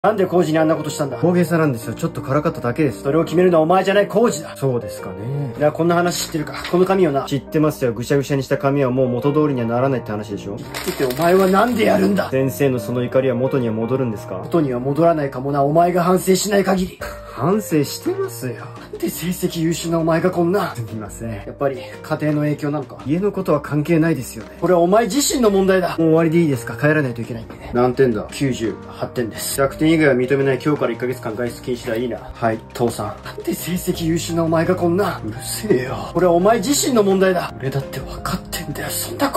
なんでコウジにあんなことしたんだ？ 大げさなんですよ。ちょっとからかっただけです。 それを決めるのはお前じゃない、コウジだ。 そうですかね。 いや、こんな話知ってるか？この髪をな。 知ってますよ。ぐしゃぐしゃにした髪はもう元通りにはならないって話でしょ。 言っててお前はなんでやるんだ？ 先生のその怒りは元には戻るんですか？ 元には戻らないかもな、お前が反省しない限り。 反省してますよ。 なんで成績優秀なお前がこんな。 すみません。 やっぱり家庭の影響なのか？ 家のことは関係ないですよね。 これはお前自身の問題だ。 もう終わりでいいですか？帰らないといけないんでね。 何点だ？98点です。 100点以外は認めない。今日から1ヶ月間外出禁止だ。いいな。 はい、父さん。なんで成績優秀なお前がこんな。うるせえよ。これはお前自身の問題だ。俺だって分かってんだよ、そんなこと。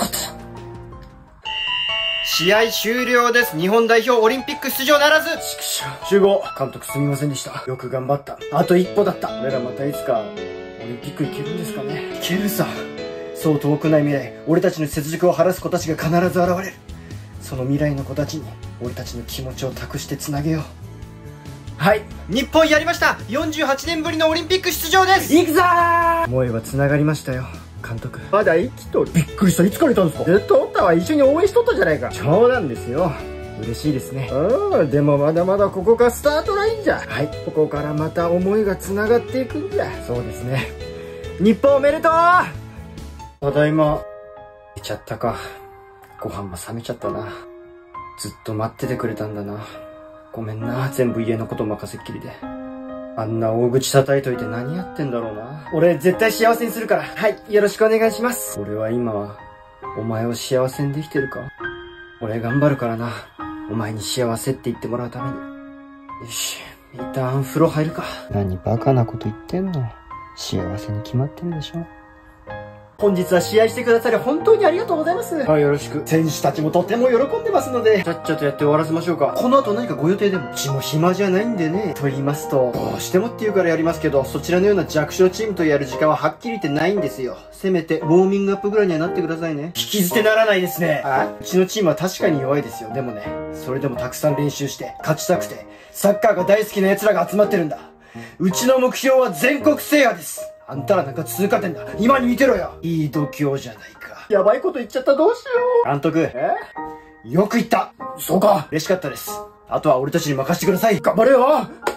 試合終了です。日本代表オリンピック出場ならず。 ちくしょう。集合。監督すみませんでした。よく頑張った。あと一歩だった。俺らまたいつか、オリンピック行けるんですかね。行けるさ。そう遠くない未来、俺たちの雪辱を晴らす子たちが必ず現れる。その未来の子たちに、俺たちの気持ちを託してつなげよう。はい。 日本やりました。48年ぶりのオリンピック出場です。 行くぞー。 思いは繋がりましたよ。監督。 まだ生きとる。びっくりした。いつからいたんですか？ずっとおったわ。一緒に応援しとったじゃないか。 冗談ですよ。嬉しいですね。 でもまだまだここがスタートラインじゃ。 はい。ここからまた思いが繋がっていくんじゃ。そうですね。日本おめでとう。 ただいま。寝ちゃったか。ご飯も冷めちゃったな。ずっと待っててくれたんだな。ごめんな。全部家のこと任せっきりで。あんな大口叩いといて何やってんだろうな。俺絶対幸せにするから。はい、よろしくお願いします。俺は今、お前を幸せにできてるか？俺頑張るからな。お前に幸せって言ってもらうために。よし、一旦風呂入るか。 何バカなこと言ってんの？幸せに決まってんでしょ。 本日は試合してくださり本当にありがとうございます。 はい、よろしく。 選手たちもとても喜んでますので、 ちゃっちゃとやって終わらせましょうか。 この後何かご予定でも？ うちも暇じゃないんでね。 と言いますと、どうしてもって言うからやりますけど、そちらのような弱小チームとやる時間ははっきり言ってないんですよ。せめてウォーミングアップぐらいにはなってくださいね。 聞き捨てならないですね。 うちのチームは確かに弱いですよ。でもね、それでもたくさん練習して勝ちたくて、サッカーが大好きな奴らが集まってるんだ。うちの目標は全国制覇です。あんたらなんか通過点だ。今に見てろよ。いい度胸じゃないか。やばいこと言っちゃった。どうしよう。監督。よく言った。そうか。嬉しかったです。あとは俺たちに任せてください。頑張れよ。